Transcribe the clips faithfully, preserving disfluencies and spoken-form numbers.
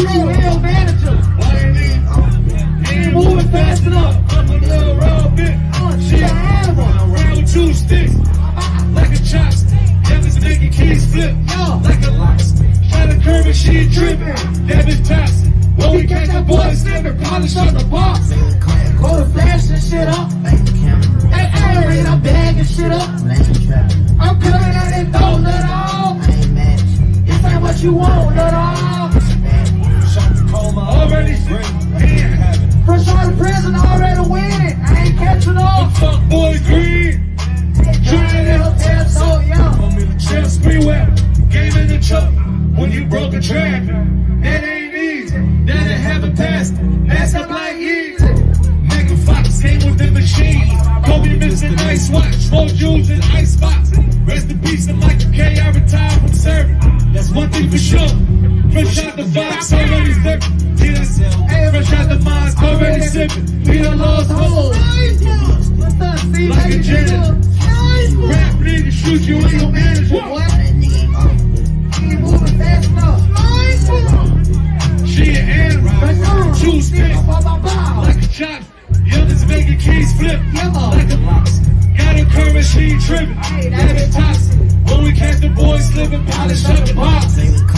You need real manager. Why you need? You ain't moving fast enough. I'm a little raw bit. She a animal. Round with two sticks. Like a chopstick. Devins making keys flip. Like a locksmith. Try to curve and she tripping. Devin toxic. When we catch that boy slipping, polish up the box. Go to flash and shit up. Hey, Aaron, I'm bagging shit up. I'm coming at it though, let all. This ain't what you want, let all. Already free. Fresh out of prison, already winning. I ain't catching up. Fuck boy green. Trying to so young. Want me to chill, screen web. Game in the truck. When you broke a traffic, that ain't easy. That ain't haven't passed. That's up like easy. Megan Fox came with the machine. Kobe missed an ice watch. Four jewels in ice box. Rest in peace to Michael K. I retired from serving. That's one thing for sure. Fresh out the box, already sipping. Hey, fresh out the mines, already sipping. We done lost hoes. Like a janitor. Rap nigga shoot you in your manager. What? You moving fast enough. She an animal. Two sticks. Like a chop. Youngins making keys flip. Like a box. Got a curve, she tripping. That is toxic. When we catch the boys slipping, polish up the box.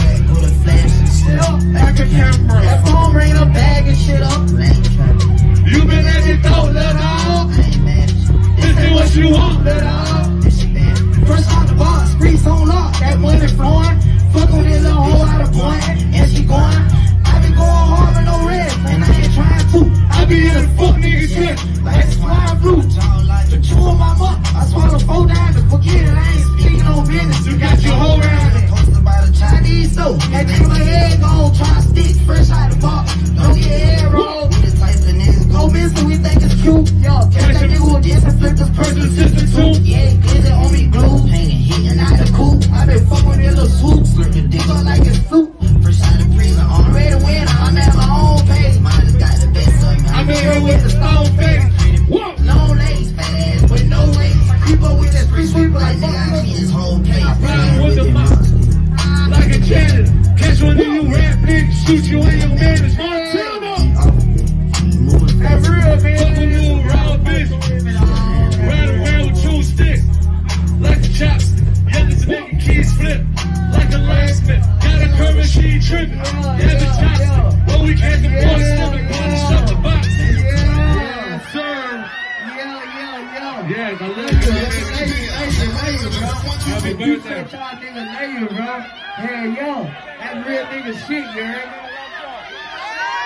Like a camera. That phone ring up, bag and shit up. You been at it though, let all. This is what you want, let all. First out the box, streets on lock. That money flowing. Fuck with this little hoe out of point. And she going. I been going hard with no rest. And I ain't trying to. I be in the fuck nigga shit. Like flying blue. The two of my muck. I swallow four dimes and forget it. I ain't speaking no business. You got your whole round it. Posted by the Chinese soap. That nigga my head gone. Try to stick fresh out the box. Don't get head rolled. We the type of niggas go missing. We think it's cute. Yo, catch that nigga who gets and flip this person system too. Yeah, glizzy on me glue. Hanging, hitting out the coop. I been fucking with this little swoop. Slurping dick up like it's fruit. Fresh out of prison. Already winning. I'm at my own page. Mine just got the best of me. I'm in here with the stone face. Whoa. Long legs, fast, with no weight. Keep up with that street sweeper like nigga, I see his whole case. Riding with the box. Like a janitor. Catch one of you rap niggas, shoot you in your manners. Montana! That's real, man. Fuck a little raw bitch. Ride around with two sticks. Like a chopstick. Youngins making keys flip. Like a locksmith. Got a curve and she tripping. Yeah, the chopstick. When we catch the boys slipping, polish up the box. Yeah, Sir. yeah, yeah, yeah. Yes, I love you. Hey, hey, hey, hey, bro. Happy You birthday. said y'all nigga lay you, bro. Hey, yo, that real nigga shit, you heard me?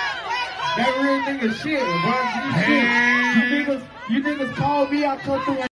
That real nigga shit, bro. You, shit. you niggas, you niggas call me, I come through.